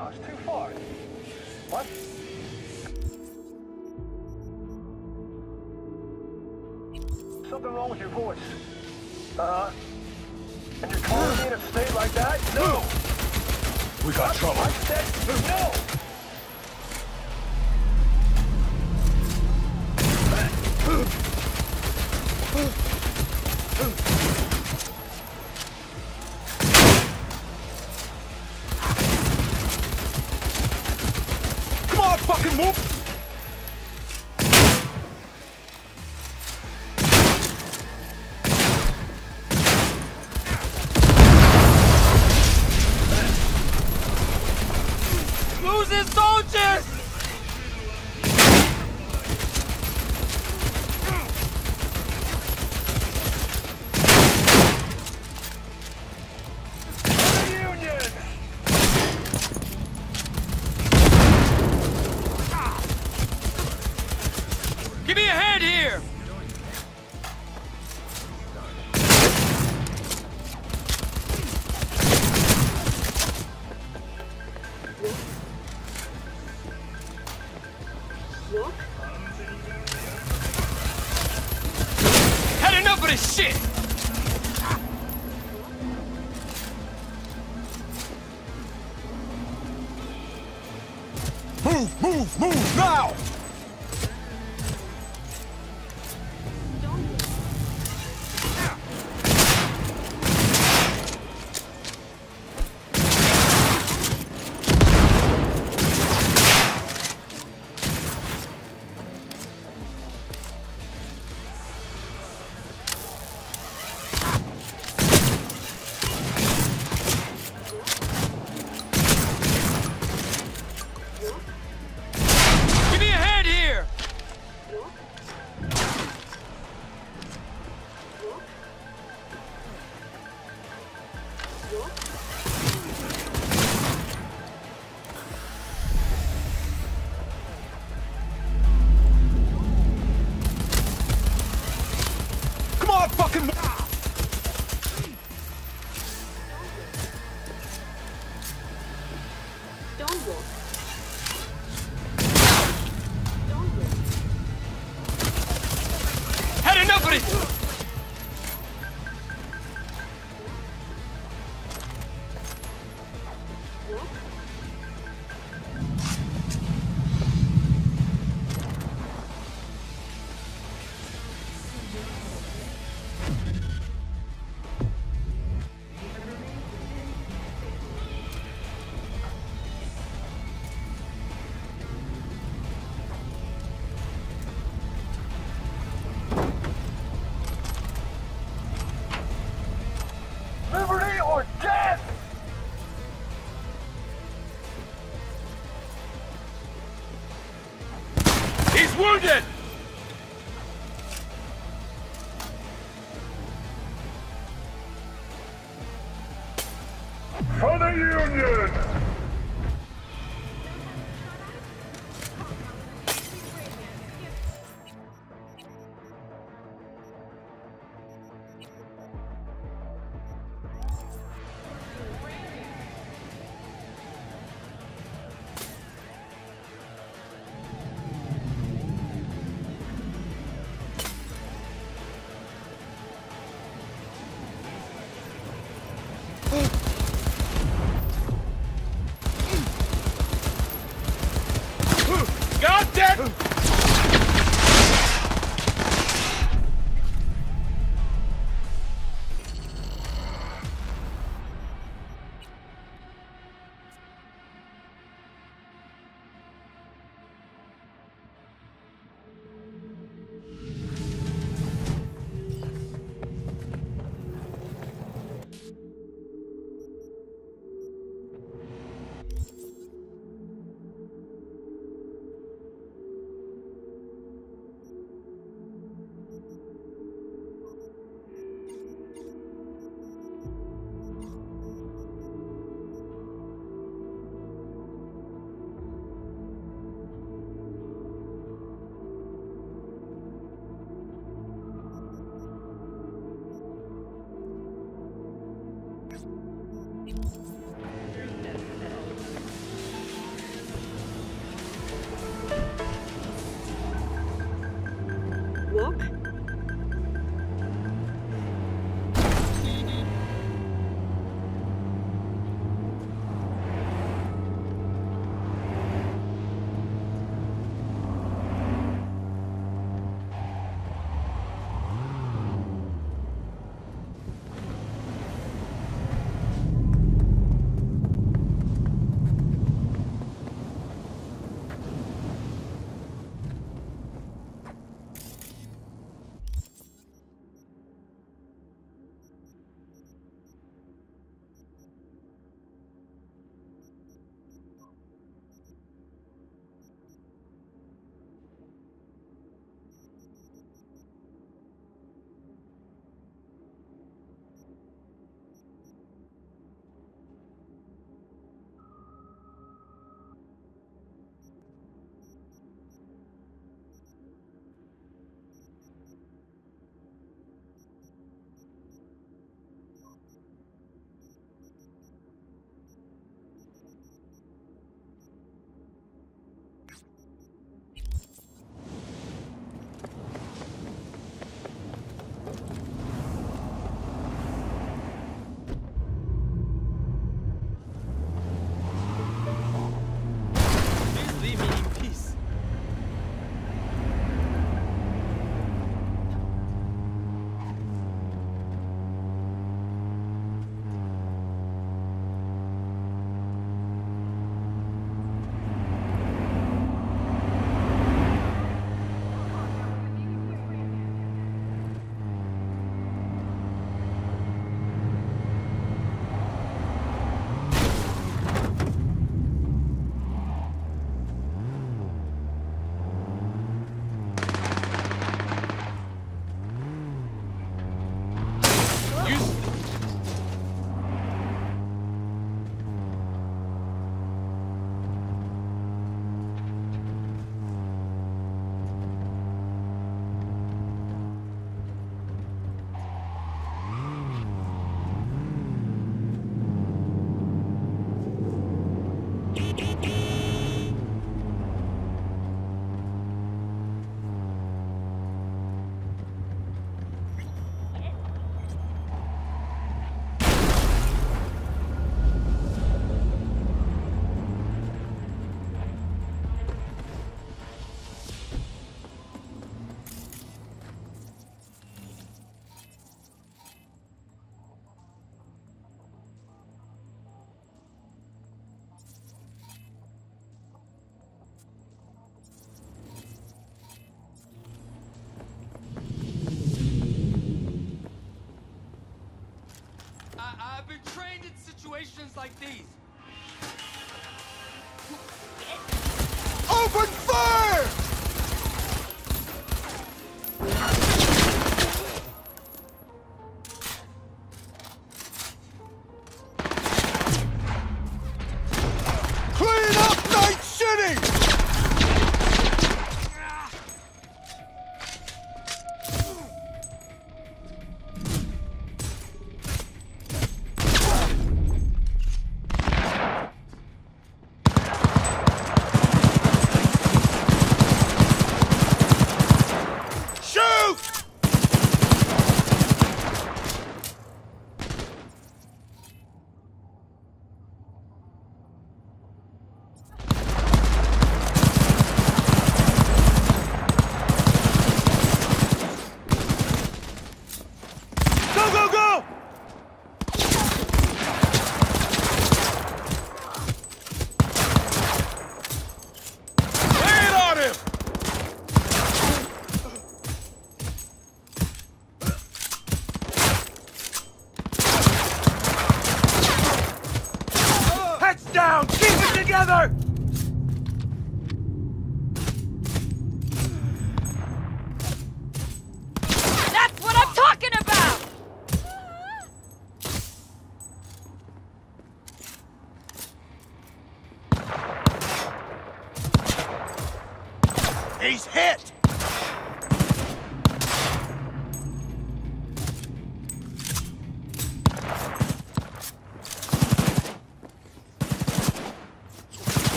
No, it's too far. What? Something wrong with your voice. And you're calling me in a state like that? No! We got trouble. I said no! Come on, fucking move! Losing soldiers! Give me a hand here! Had enough of this shit! Move now! Give me a hand here! Come on, fucking move! Don't walk. Had enough of this! Liberty or death! He's wounded! For the Union! Walk? I've been trained in situations like these. Open fire! Clean up Night City!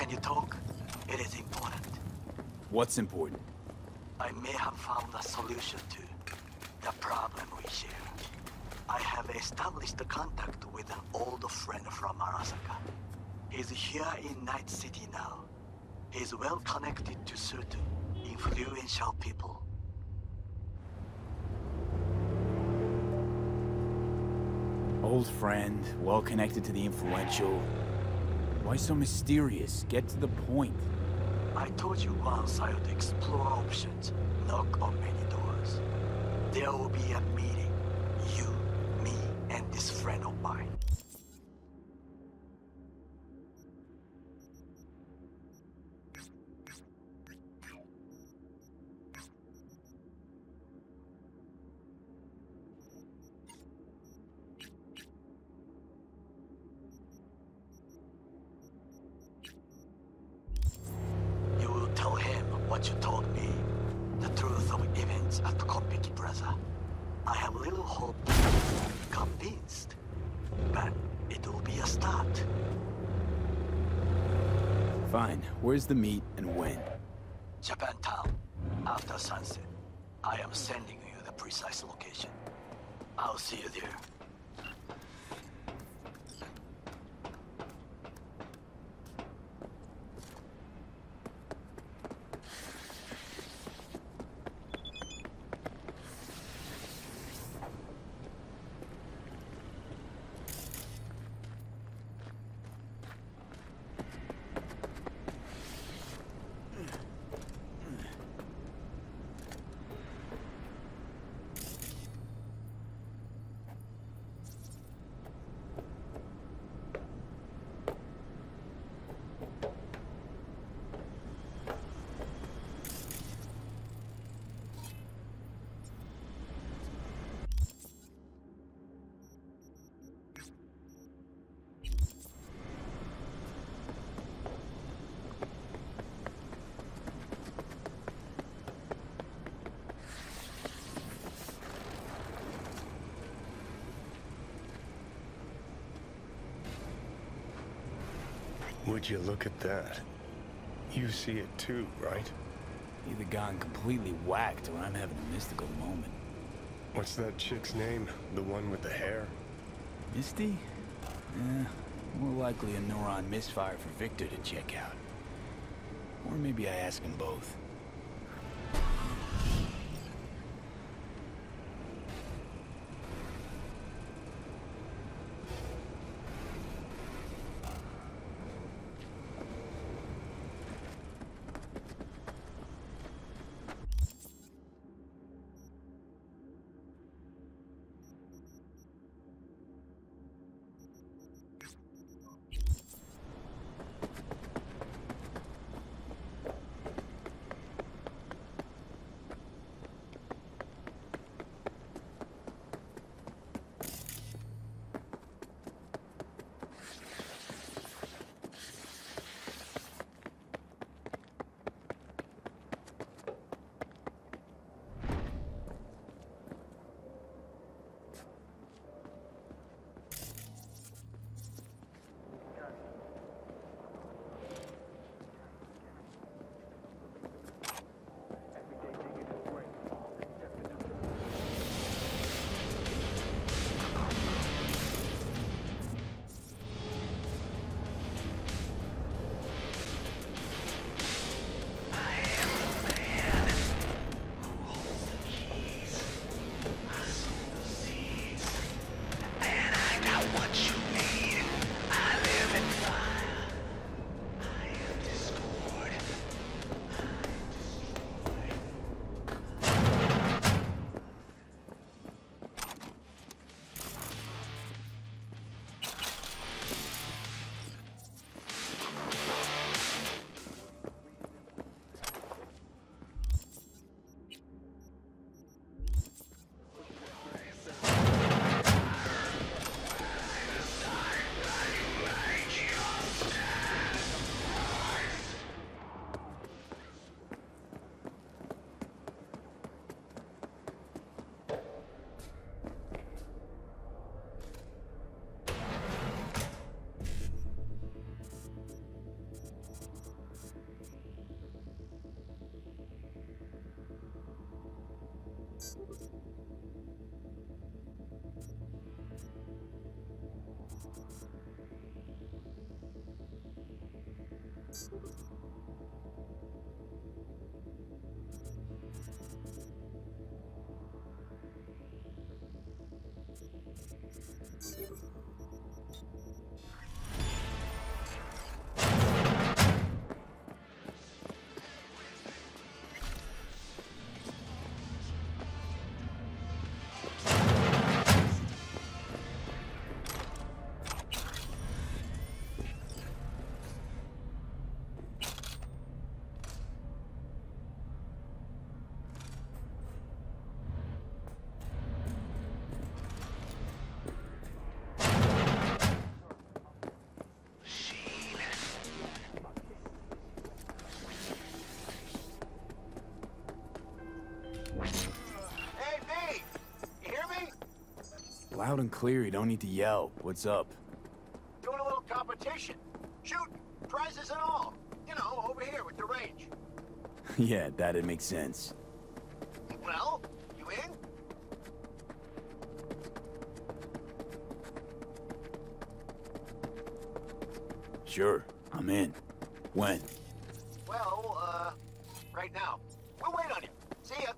Can you talk? It is important. What's important? I may have found a solution to the problem we share. I have established a contact with an old friend from Arasaka. He's here in Night City now. He's well connected to certain influential people. Old friend, well connected to the influential. Why so mysterious? Get to the point. I told you once I would explore options, knock on many doors. There will be a meeting. You, me, and this friend of mine. You will tell him what you told me. The truth of events at Kopeki Plaza. I have little hope to be convinced. But it will be a start. Fine. Where's the meet and when? Japantown. After sunset. I am sending you the precise location. I'll see you there. Would you look at that? You see it too, right? Either gotten completely whacked or I'm having a mystical moment. What's that chick's name? The one with the hair? Misty? More likely a neuron misfire for Victor to check out. Or maybe I ask him both. Loud and clear, you don't need to yell. What's up? Doing a little competition. Shoot, prizes and all. You know, over here with the range. Yeah, that'd make sense. Well, you in? Sure, I'm in. When? Well, right now. We'll wait on you. See ya.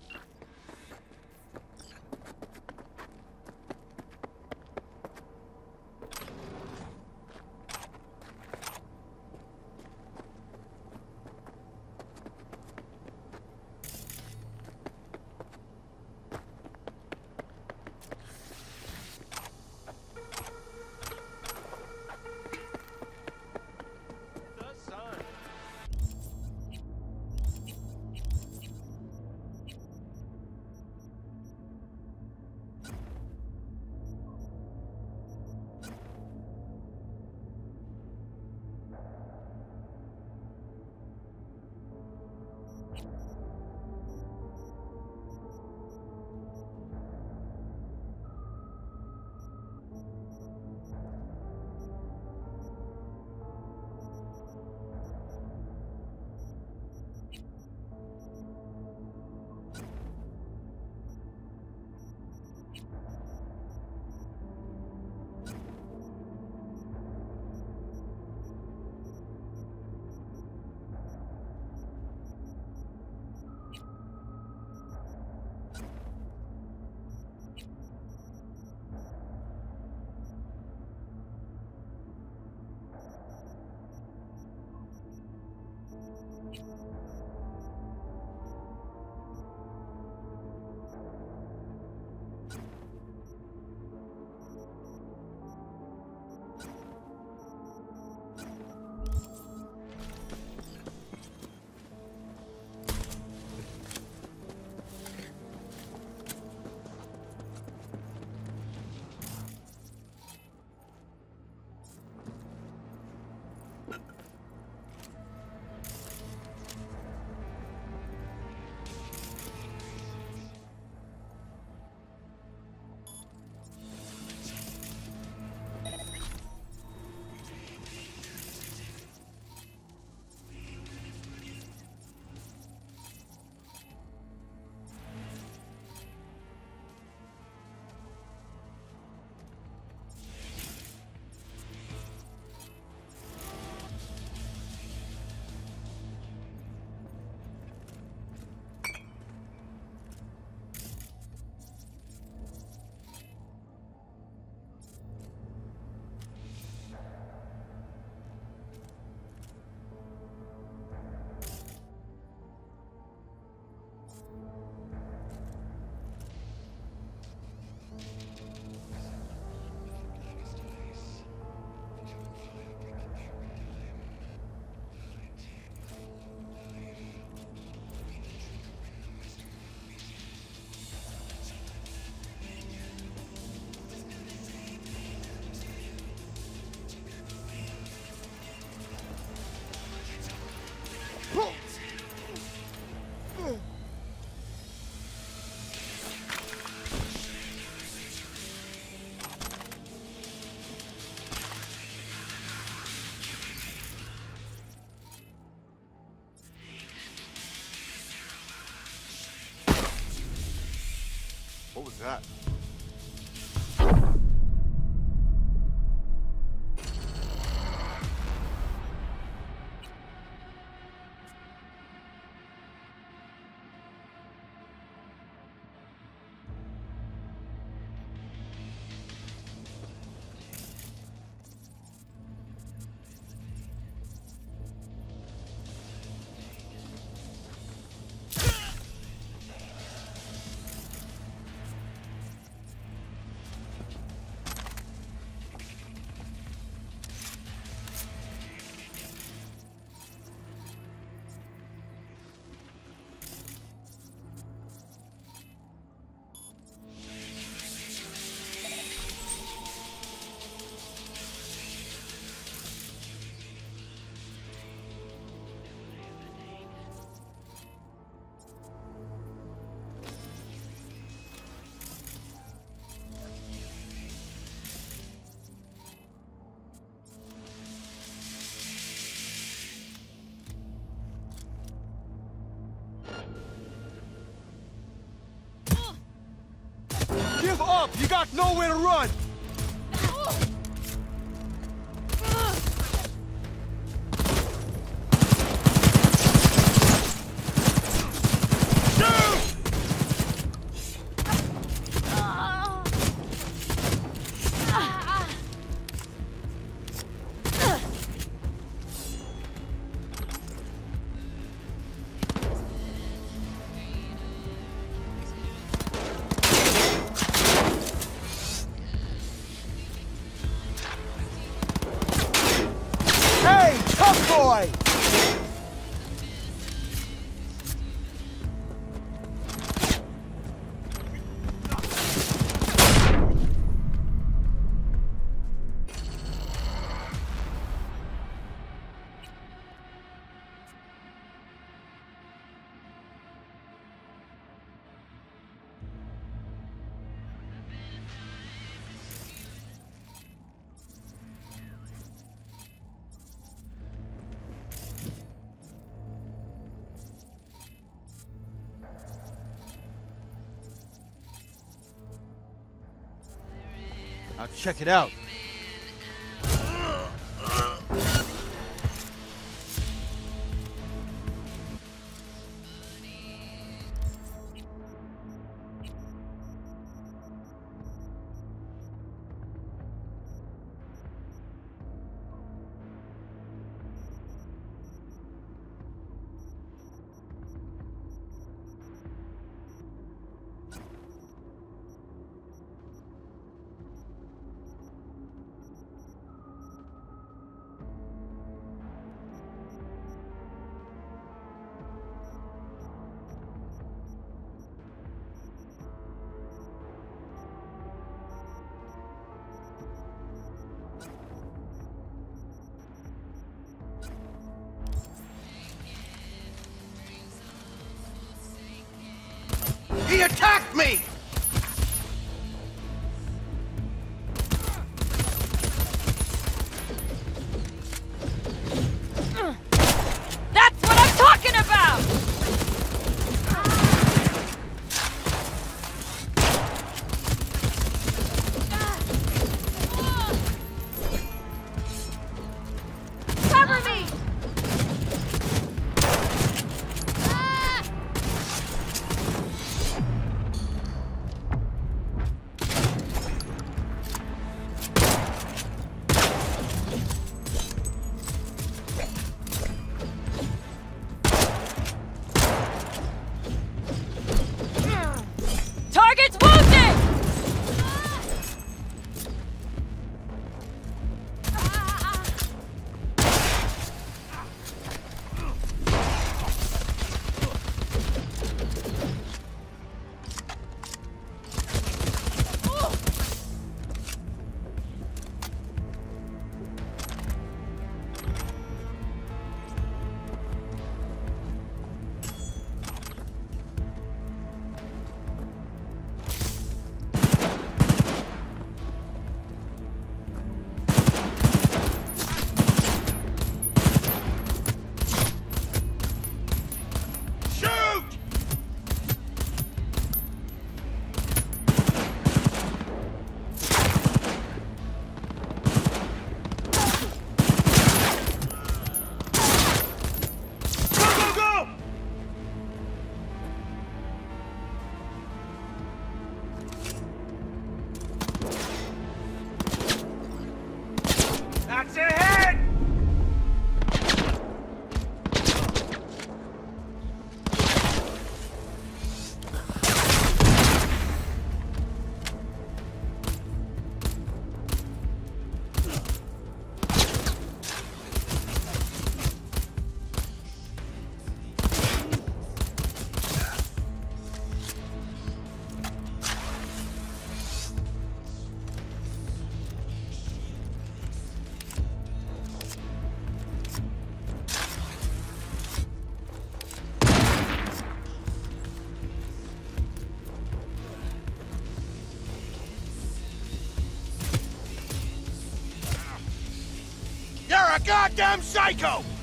What was that? up! You got nowhere to run! Boy! Now check it out. He attacked me! That's what I'm talking about! Cover me! Target's wounded! That's ahead! You're a goddamn psycho!